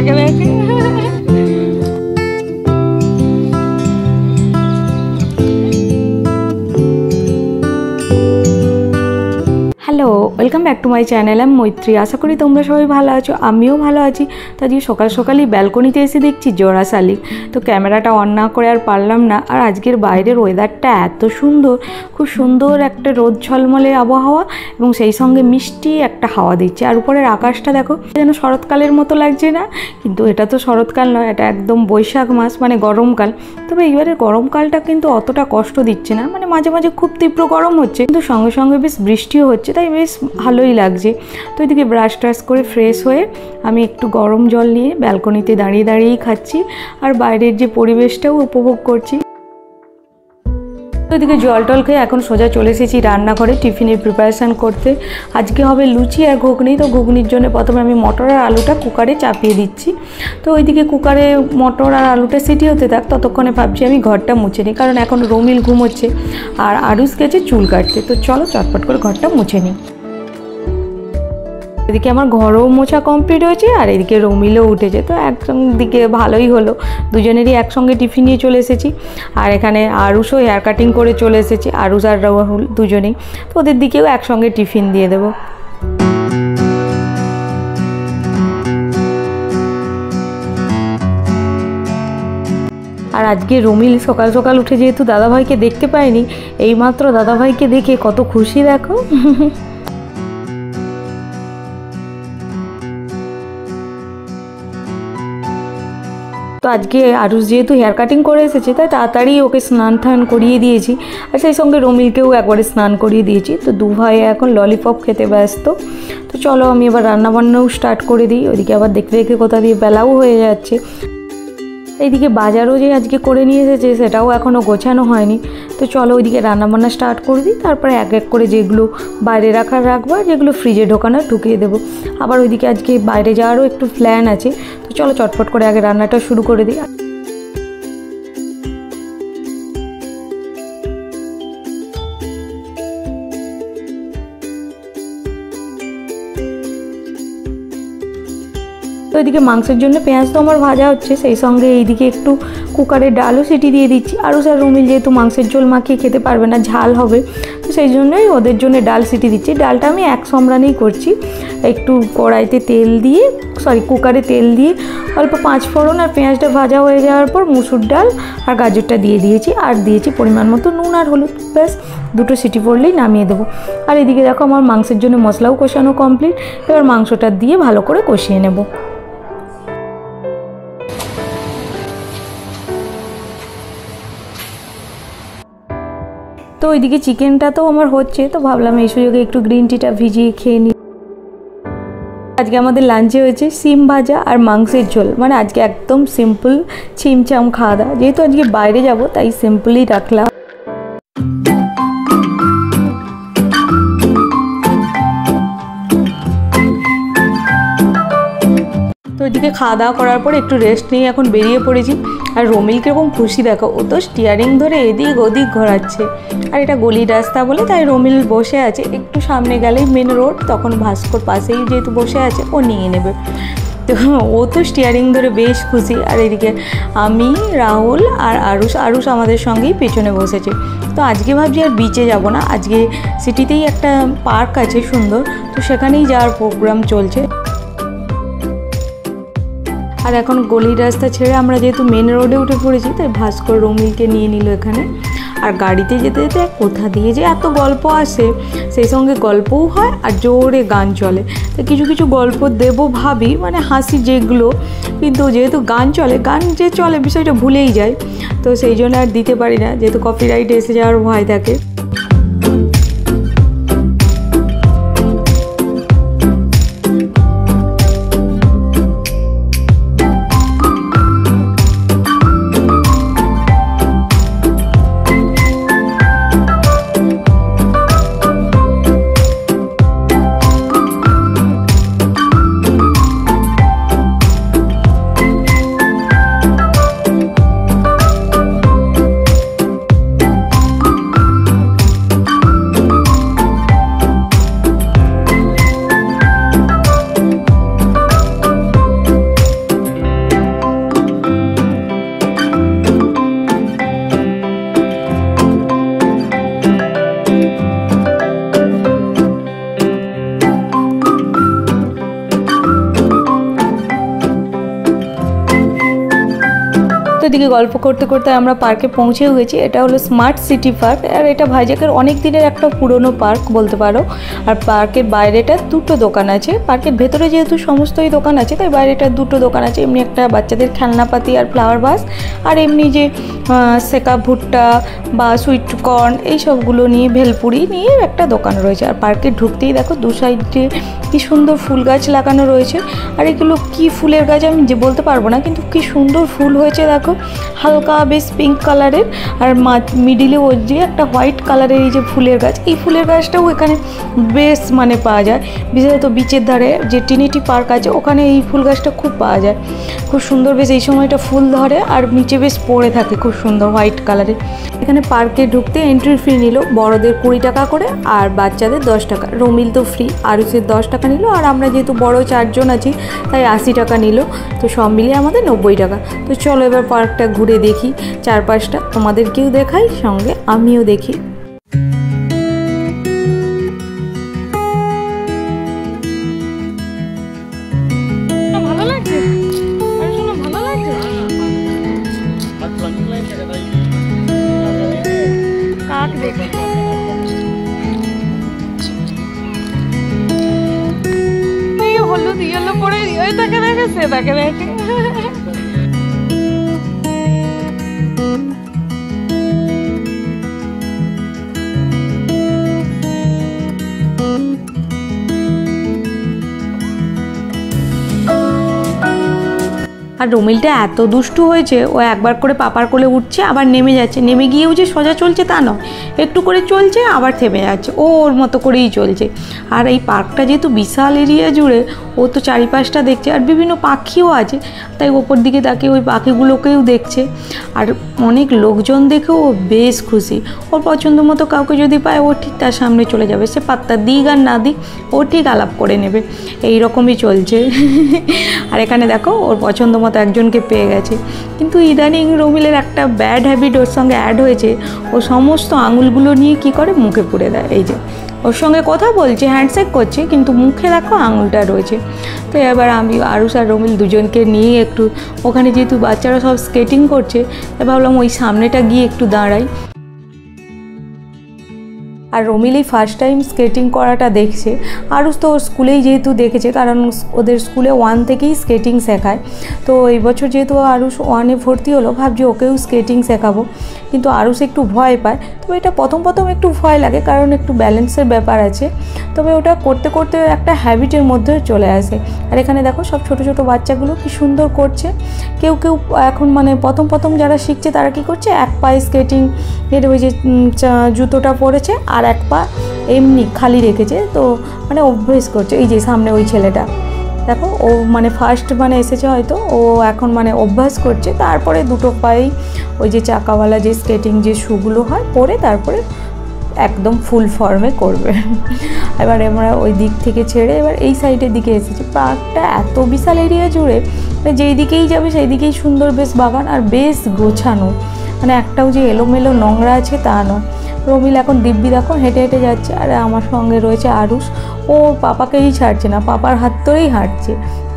আমাকে দেখে। Hello, welcome back to my channel. আমি মৈত্রী। আশা করি তোমরা সবাই ভালো আছো, আমিও ভালো আছি। তো আজকে সকাল সকালই ব্যালকনিতে এসে দেখছি জোড়া শালিক। তো ক্যামেরাটা অন না করে আর পারলাম না। আর আজকের বাইরের ওয়েদারটা এত সুন্দর, খুব সুন্দর একটা রোদ ঝলমলে আবহাওয়া এবং সেই সঙ্গে মিষ্টি একটা হাওয়া দিচ্ছে। আর উপরের আকাশটা দেখো, যেন শরৎকালের মতো লাগছে না? কিন্তু এটা তো শরৎকাল নয়, এটা একদম বৈশাখ মাস, মানে গরমকাল। তবে এইবারের গরমকালটা কিন্তু অতটা কষ্ট দিচ্ছে না, মানে মাঝে মাঝে খুব তীব্র গরম হচ্ছে, কিন্তু সঙ্গে সঙ্গে বেশ বৃষ্টিও হচ্ছে, তাই বেশ ভালোই লাগছে। তো এদিকে ব্রাশ ট্রাশ করে ফ্রেশ হয়ে আমি একটু গরম জল নিয়ে ব্যালকনিতে দাঁড়িয়ে দাঁড়িয়েই খাচ্ছি আর বাইরের যে পরিবেশটাও উপভোগ করছি। তো এদিকে জল টল খেয়ে এখন সোজা চলে এসেছি রান্নাঘরে টিফিনের প্রিপারেশান করতে। আজকে হবে লুচি আর ঘুগনি। তো ঘুগনির জন্য প্রথমে আমি মটর আর আলুটা কুকারে চাপিয়ে দিচ্ছি। তো ওইদিকে কুকারে মটর আর আলুটা সিটি হতে থাক, ততক্ষণে ভাবছি আমি ঘরটা মুছে নিই, কারণ এখন রমিল ঘুমোচ্ছে আর আরুষ গেছে চুল কাটতে। তো চলো চটপট করে ঘরটা মুছে নিই। এদিকে আমার ঘরও মোছা কমপ্লিট হয়েছে আর এদিকে রমিলও উঠেছে। তো একদিকে ভালোই হলো, দুজনেরই একসঙ্গে টিফিন নিয়ে চলে এসেছি। আর এখানে আরুষও হেয়ার কাটিং করে চলে এসেছি, আরুষ আর রাহুল দুজনেই। তো ওদের দিকেও একসঙ্গে টিফিন দিয়ে দেবো। আর আজকে রমিল সকাল সকাল উঠে যেহেতু দাদাভাইকে দেখতে পায়নি, এইমাত্র দাদাভাইকে দেখে কত খুশি দেখো। তো আজকে আরুষ যেহেতু হেয়ার কাটিং করে এসেছে, তাই তাড়াতাড়ি ওকে স্নান টান করিয়ে দিয়েছি আর সেই সঙ্গে রমিলকেও একবারে স্নান করিয়ে দিয়েছি। তো দু ভাই এখন ললিপপ খেতে ব্যস্ত। তো চলো আমি এবার রান্নাবান্নাও স্টার্ট করে দিই। ওইদিকে আবার দেখতে দেখতে কোথা দিয়ে বেলাও হয়ে যাচ্ছে। এইদিকে বাজারও যে আজকে করে নিয়ে এসেছে সেটাও এখনও গোছানো হয়নি। তো চলো ওইদিকে রান্নাবান্না স্টার্ট করে দিই, তারপরে এক এক করে যেগুলো বাইরে রাখবো আর যেগুলো ফ্রিজে ঢুকিয়ে দেবো। আবার ওইদিকে আজকে বাইরে যাওয়ারও একটু প্ল্যান আছে। তো চলো চটপট করে আগে রান্নাটা শুরু করে দিই। তো এদিকে মাংসের জন্য পেঁয়াজ তো আমার ভাজা হচ্ছে, সেই সঙ্গে এইদিকে একটু কুকারে ডালও সিটি দিয়ে দিচ্ছি। আরও স্যার রমিল যেহেতু মাংসের ঝোল মাখিয়ে খেতে পারবে না, ঝাল হবে, তো সেই জন্যই ওদের জন্য ডাল সিটি দিচ্ছি। ডালটা আমি এক সমরানেই করছি। একটু কড়াইতে তেল দিয়ে কুকারে তেল দিয়ে অল্প 5 ফোড়ন আর পেঁয়াজটা ভাজা হয়ে যাওয়ার পর মুসুর ডাল আর গাজরটা দিয়ে দিয়েছি আর দিয়েছি পরিমাণ মতো নুন আর হলুদ। ব্যাস দুটো সিটি পড়লেই নামিয়ে দেবো। আর এদিকে দেখো আমার মাংসের জন্য মশলাও কষানো কমপ্লিট। এবার মাংসটা দিয়ে ভালো করে কষিয়ে নেব। তো ওইদিকে চিকেনটা তো আমার হচ্ছে, তো ভাবলাম এই সুযোগে একটু গ্রিন টিটা ভিজিয়ে খেয়ে নিই। আজকে আমাদের লাঞ্চে হয়েছে সিম ভাজা আর মাংসের ঝোল, মানে আজকে একদম সিম্পল ছিমছাম খাওয়া দাওয়া। যেহেতু আজকে বাইরে যাব তাই সিম্পলই রাখলাম। তো ওইদিকে খাওয়া দাওয়া করার পর একটু রেস্ট নিয়ে এখন বেরিয়ে পড়েছি। আর রমিল কীরকম খুশি দেখো, ও তো স্টিয়ারিং ধরে এদিক ওদিক ঘোরাচ্ছে। আর এটা গলির রাস্তা বলে তাই রমিল বসে আছে, একটু সামনে গেলেই মেন রোড, তখন ভাস্কর পাশেই যেহেতু বসে আছে ও নিয়ে নেবে। তো ও তো স্টিয়ারিং ধরে বেশ খুশি। আর এদিকে আমি, রাহুল আর আরুষ আমাদের সঙ্গেই পেছনে বসেছে। তো আজকে ভাবছি আর বিচে যাব না, আজকে সিটিতেই একটা পার্ক আছে সুন্দর, তো সেখানেই যাওয়ার প্রোগ্রাম চলছে। আর এখন গলির রাস্তা ছেড়ে আমরা যেহেতু মেন রোডে উঠে পড়েছি, তাই ভাস্কর রমিলকে নিয়ে নিল এখানে। আর গাড়িতে যেতে যেতে কোথা দিয়ে যে এত গল্প আসে, সেই সঙ্গে গল্পও হয় আর জোরে গান চলে। তো কিছু কিছু গল্প দেবো ভাবি, মানে হাসি যেগুলো, কিন্তু যেহেতু গান যে চলে বিষয়টা ভুলেই যায়। তো সেই জন্য আর দিতে পারি না, যেহেতু কপিরাইট এসে যাওয়ার ভয় থাকে। দিকে গল্প করতে করতে আমরা পার্কে পৌঁছেও গেছি। এটা হলো স্মার্ট সিটি পার্ক, আর এটা ভাইজ্যাকের অনেক দিনের একটা পুরনো পার্ক বলতে পারো। আর পার্কের বাইরেটা দুটো দোকান আছে, পার্কের ভেতরে যেহেতু সমস্তই দোকান আছে তাই বাইরেটা দুটো দোকান আছে। এমনি একটা বাচ্চাদের খেলনাপাতি আর ফ্লাওয়ার ভাস, আর এমনি যে সেকা ভুট্টা বা সুইট কর্ন এই সবগুলো নিয়ে ভেলপুরি নিয়ে একটা দোকান রয়েছে। আর পার্কে ঢুকতেই দেখো দু সাইডে কি সুন্দর ফুল গাছ লাগানো রয়েছে। আর এগুলো কি ফুলের গাছ আমি যে বলতে পারবো না, কিন্তু কি সুন্দর ফুল হয়েছে দেখো, হালকা বেশ পিঙ্ক কালারের, আর মিডিলে ওই যে একটা হোয়াইট কালারের এই যে ফুলের গাছ, এই ফুলের গাছটাও এখানে বেশ মানে পাওয়া যায়। বিশেষত বিচের ধারে যে ট্রিনিটি পার্ক আছে ওখানে এই ফুল গাছটা খুব পাওয়া যায়, খুব সুন্দর বেশ এই সময়টা ফুল ধরে আর নিচে বেশ পড়ে থাকে খুব সুন্দর হোয়াইট কালারের। এখানে পার্কে ঢুকতে এন্ট্রি ফি নিল বড়দের 20 টাকা করে আর বাচ্চাদের 10 টাকা। রমিল তো ফ্রি, আরুষের 10 টাকা নিল, আর আমরা যেহেতু বড় 4 জন আছি তাই 80 টাকা নিল। তো সব মিলিয়ে আমাদের 90 টাকা। তো চলো এবার পার্কটা ঘুরে দেখি চারপাশটা, তোমাদেরকেও দেখাই সঙ্গে আমিও দেখি। হলুদ ইয়েলো পরে তাকে দেখেছে, তাকে দেখে আর রমিলটা এত দুষ্টু হয়েছে, ও একবার করে পাপার কোলে উঠছে আবার নেমে যাচ্ছে, নেমে গিয়েও যে সোজা চলছে তা নয়, একটু করে চলছে আবার থেমে যাচ্ছে, ও ওর মতো করেই চলছে। আর এই পার্কটা যেহেতু বিশাল এরিয়া জুড়ে, ও তো চারিপাশটা দেখছে, আর বিভিন্ন পাখিও আছে তাই ওপর দিকে তাকিয়ে ওই পাখিগুলোকেও দেখছে। আর অনেক লোকজন দেখেও ও বেশ খুশি, ওর পছন্দ মতো কাউকে যদি পায় ও ঠিক তার সামনে চলে যাবে, সে পাত্তা দিক আর না দিক ও ঠিক আলাপ করে নেবে, এই রকমই চলছে। আর এখানে দেখো ওর পছন্দ মতো একজনকে পেয়ে গেছে। কিন্তু ইদানিং রমিলের একটা ব্যাড হ্যাবিট ওর সঙ্গে অ্যাড হয়েছে, ও সমস্ত আঙুলগুলো নিয়ে কি করে মুখে পুরে দেয়। এই যে ওর সঙ্গে কথা বলছে, হ্যান্ডশেক করছে, কিন্তু মুখে দেখো আঙুলটা রয়েছে। তো এবার আমি আরুষ আর রমিল দুজনকে নিয়ে একটু ওখানে যেহেতু বাচ্চারা সব স্কেটিং করছে, ভাবলাম ওই সামনেটা গিয়ে একটু দাঁড়াই। আর রমিল এই ফার্স্ট টাইম স্কেটিং করাটা দেখছে, আরুষ তো ওর স্কুলেই যেহেতু দেখেছে, কারণ ওদের স্কুলে 1 থেকেই স্কেটিং শেখায়। তো এই বছর যেহেতু আরুষ 1-এ ভর্তি হলো, ভাবছি ওকেও স্কেটিং শেখাবো, কিন্তু আরুষ একটু ভয় পায়। তবে এটা প্রথম একটু ভয় লাগে, কারণ একটু ব্যালেন্সের ব্যাপার আছে, তবে ওটা করতে করতে একটা হ্যাবিটের মধ্যে চলে আসে। আর এখানে দেখো সব ছোট ছোট বাচ্চাগুলো কি সুন্দর করছে। কেউ এখন মানে প্রথম যারা শিখছে তারা কি করছে, এক পায়ে স্কেটিং এর ওই যে জুতোটা পরেছে আর এক পা এমনি খালি রেখেছে, তো মানে অভ্যেস করছে। এই যে সামনে ওই ছেলেটা দেখো, ও মানে ফার্স্ট মানে এসেছে হয়তো, ও এখন মানে অভ্যাস করছে। তারপরে দুটো পায়েই ওই যে চাকাওয়ালা যে স্কেটিং যে শুগুলো হয় পরে তারপরে একদম ফুল ফর্মে করবে। এবার আমরা ওই দিক থেকে ছেড়ে এবার এই সাইডের দিকে এসেছি। পার্কটা এত বিশাল এরিয়া জুড়ে, যেই দিকেই যাবে সেই দিকেই সুন্দর বেশ বাগান, আর বেশ গোছানো, মানে একটাও যে এলোমেলো নোংরা আছে তা নয়। রমিল এখন দিব্যি দেখো হেঁটে হেঁটে যাচ্ছে, আর আমার সঙ্গে রয়েছে আরুষ, ও পাপাকেই ছাড়ছে না, পাপার হাত ধরেই হাঁটছে।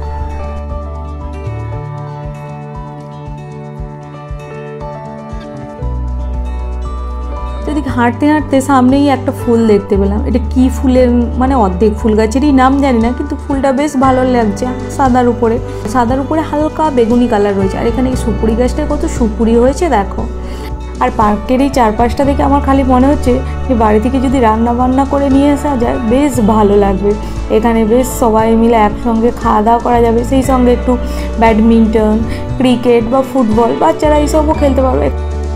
এদিকে হাঁটতে হাঁটতে সামনেই একটা ফুল দেখতে পেলাম। এটা কি ফুলের মানে অর্ধেক ফুল গাছেরই নাম জানি না, কিন্তু ফুলটা বেশ ভালো লাগছে, সাদার উপরে হালকা বেগুনি কালার রয়েছে। আর এখানে এই সুপুরি গাছটায় কত সুপুরি হয়েছে দেখো। আর পার্কের এই চারপাশটা দেখে আমার খালি মনে হচ্ছে যে বাড়ি থেকে যদি রান্না বান্না করে নিয়ে আসা যায় বেশ ভালো লাগবে। এখানে বেশ সবাই মিলে একসঙ্গে খাওয়া দাওয়া করা যাবে, সেই সঙ্গে একটু ব্যাডমিন্টন, ক্রিকেট বা ফুটবল বাচ্চারা এইসবও খেলতে পারবে।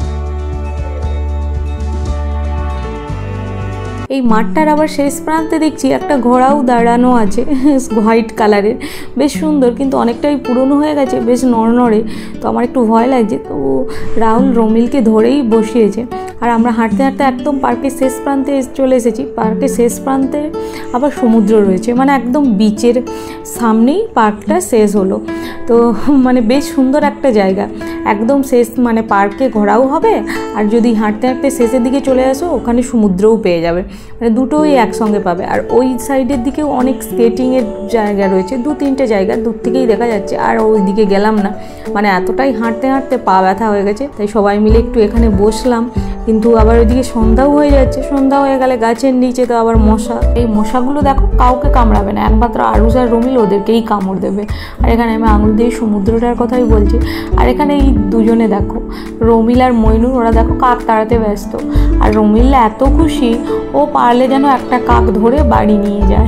এই মাঠটার আবার শেষ প্রান্তে দেখছি একটা ঘোড়াও দাঁড়ানো আছে, হোয়াইট কালারের, বেশ সুন্দর, কিন্তু অনেকটাই পুরনো হয়ে গেছে, বেশ নড়নড়ে। তো আমার একটু ভয় লাগছে, তো রাহুল রমিলকে ধরেই বসিয়েছে। আর আমরা হাঁটতে হাঁটতে একদম পার্কের শেষ প্রান্তে চলে এসেছি। পার্কের শেষ প্রান্তে আবার সমুদ্র রয়েছে, মানে একদম বিচের সামনেই পার্কটা শেষ হলো। তো মানে বেশ সুন্দর একটা জায়গা, একদম শেষ, মানে পার্কে ঘোরাও হবে, আর যদি হাঁটতে হাঁটতে শেষের দিকে চলে আসো ওখানে সমুদ্রও পেয়ে যাবে। মানে দুটোই একসঙ্গে পাবে। আর ওই সাইডের দিকেও অনেক স্কেটিংয়ের জায়গা রয়েছে, 2-3টে জায়গা দূর থেকেই দেখা যাচ্ছে। আর ওই দিকে গেলাম না, মানে এতটাই হাঁটতে হাঁটতে পা ব্যথা হয়ে গেছে, তাই সবাই মিলে একটু এখানে বসলাম। কিন্তু আবার ওইদিকে সন্ধ্যাও হয়ে যাচ্ছে, সন্ধ্যা হয়ে গেলে গাছের নিচে তো আবার মশা, এই মশাগুলো দেখো কাউকে কামড়াবে না, একমাত্র আরুষ আর রমিল ওদেরকেই কামড় দেবে। আর এখানে আমি আঙুল দিয়ে সমুদ্রটার কথাই বলছি। আর এখানে এই দুজনে দেখো, রমিল আর মইনুর, ওরা দেখো কাক তাড়াতে ব্যস্ত। আর রমিল এত খুশি, ও পারলে যেন একটা কাক ধরে বাড়ি নিয়ে যায়।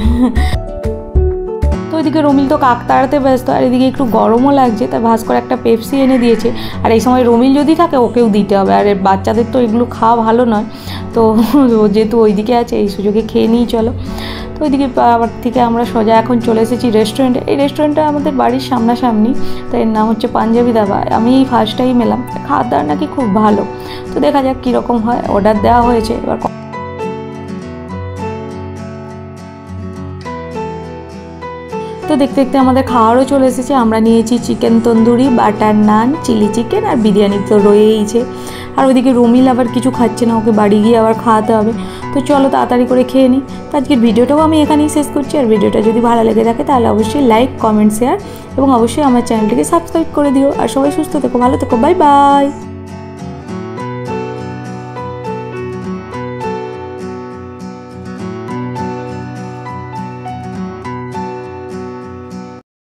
তো ওইদিকে রমিল তো কাক তাড়াতে ব্যস্ত, আর এদিকে একটু গরমও লাগছে, তাই ভাস্কর একটা পেপসি এনে দিয়েছে। আর এই সময় রমিল যদি থাকে ওকেও দিতে হবে, আর বাচ্চাদের তো এগুলো খাওয়া ভালো নয়, তো যেহেতু ওইদিকে আছে এই সুযোগে খেয়ে নিই চলো। তো ওইদিকে আবার থেকে আমরা সোজা এখন চলে এসেছি রেস্টুরেন্টে। এই রেস্টুরেন্টটা আমাদের বাড়ির সামনাসামনি, তো এর নাম হচ্ছে পাঞ্জাবি ধাবা। আমি এই ফার্স্ট টাইম এলাম, খাওয়ার দাওয়ার নাকি খুব ভালো। তো দেখা যাক কীরকম হয়। অর্ডার দেওয়া হয়েছে, এবার তো দেখতে দেখতে আমাদের খাওয়ারও চলে এসেছে। আমরা নিয়েছি chicken tandoori, butter naan, chilli chicken আর বিরিয়ানি তো রয়েইছে। আর ওইদিকে রমিল আবার কিছু খাচ্ছে না, ওকে বাড়ি গিয়ে আবার খাওয়াতে হবে। তো চলো তাড়াতাড়ি করে খেয়ে নিই। তো আজকের ভিডিওটাও আমি এখানেই শেষ করছি। আর ভিডিওটা যদি ভালো লেগে থাকে তাহলে অবশ্যই লাইক, কমেন্ট, শেয়ার এবং অবশ্যই আমার চ্যানেলটিকে সাবস্ক্রাইব করে দিও। আর সবাই সুস্থ থেকো, ভালো থেকো, বাই বাই।